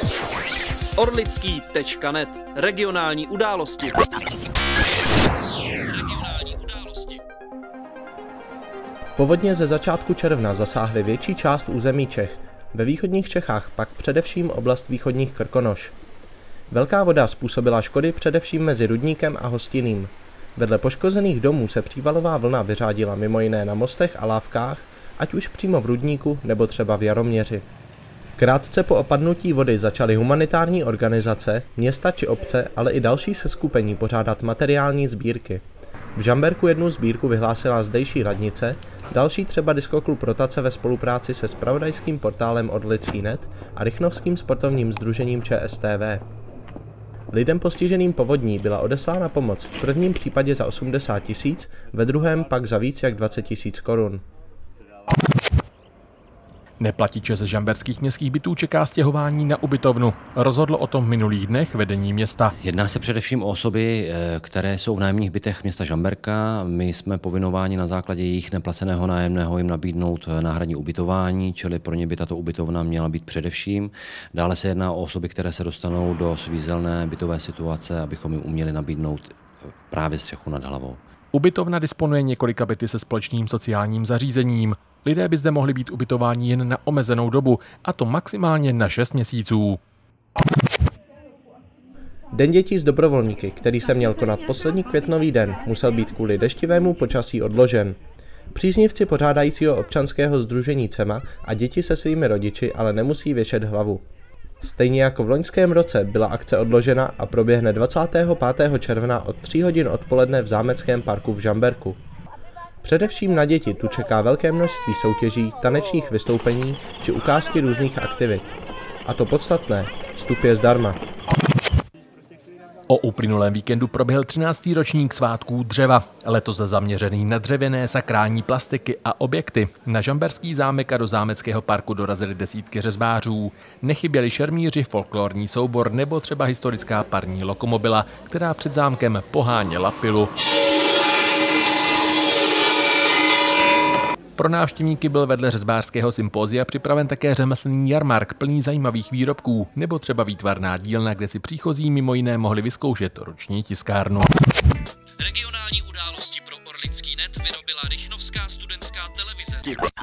Orlický.net. Regionální události. Povodně ze začátku června zasáhly větší část území Čech, ve východních Čechách pak především oblast východních Krkonoš. Velká voda způsobila škody především mezi Rudníkem a Hostiným. Vedle poškozených domů se přívalová vlna vyřádila mimo jiné na mostech a lávkách, ať už přímo v Rudníku nebo třeba v Jaroměři. Krátce po opadnutí vody začaly humanitární organizace, města či obce, ale i další seskupení pořádat materiální sbírky. V Žamberku jednu sbírku vyhlásila zdejší radnice, další třeba diskoklub Rotace ve spolupráci se zpravodajským portálem Orlický.net a Rychnovským sportovním sdružením ČSTV. Lidem postiženým povodní byla odeslána pomoc v prvním případě za 80 000, ve druhém pak za víc jak 20 000 korun. Neplatiče ze žamberských městských bytů čeká stěhování na ubytovnu. Rozhodlo o tom v minulých dnech vedení města. Jedná se především o osoby, které jsou v nájemních bytech města Žamberka. My jsme povinováni na základě jejich neplaceného nájemného jim nabídnout náhradní ubytování, čili pro ně by tato ubytovna měla být především. Dále se jedná o osoby, které se dostanou do svízelné bytové situace, abychom jim uměli nabídnout právě střechu nad hlavou. Ubytovna disponuje několika byty se společným sociálním zařízením. Lidé by zde mohli být ubytováni jen na omezenou dobu, a to maximálně na 6 měsíců. Den dětí s dobrovolníky, který se měl konat poslední květnový den, musel být kvůli deštivému počasí odložen. Příznivci pořádajícího občanského sdružení CEMA a děti se svými rodiči ale nemusí věšet hlavu. Stejně jako v loňském roce byla akce odložena a proběhne 25. června od 3 hodin odpoledne v Zámeckém parku v Žamberku. Především na děti tu čeká velké množství soutěží, tanečních vystoupení či ukázky různých aktivit. A to podstatné, vstup je zdarma. O uplynulém víkendu proběhl 13. ročník svátků dřeva, letos zaměřený na dřevěné sakrální plastiky a objekty. Na žamberský zámek a do zámeckého parku dorazily desítky řezbářů. Nechyběli šermíři, folklorní soubor nebo třeba historická parní lokomobila, která před zámkem poháněla pilu. Pro návštěvníky byl vedle řezbářského sympózia připraven také řemeslný jarmark plný zajímavých výrobků, nebo třeba výtvarná dílna, kde si příchozí mimo jiné mohli vyzkoušet ruční tiskárnu. Regionální události pro Orlický.net vyrobila Rychnovská studentská televize.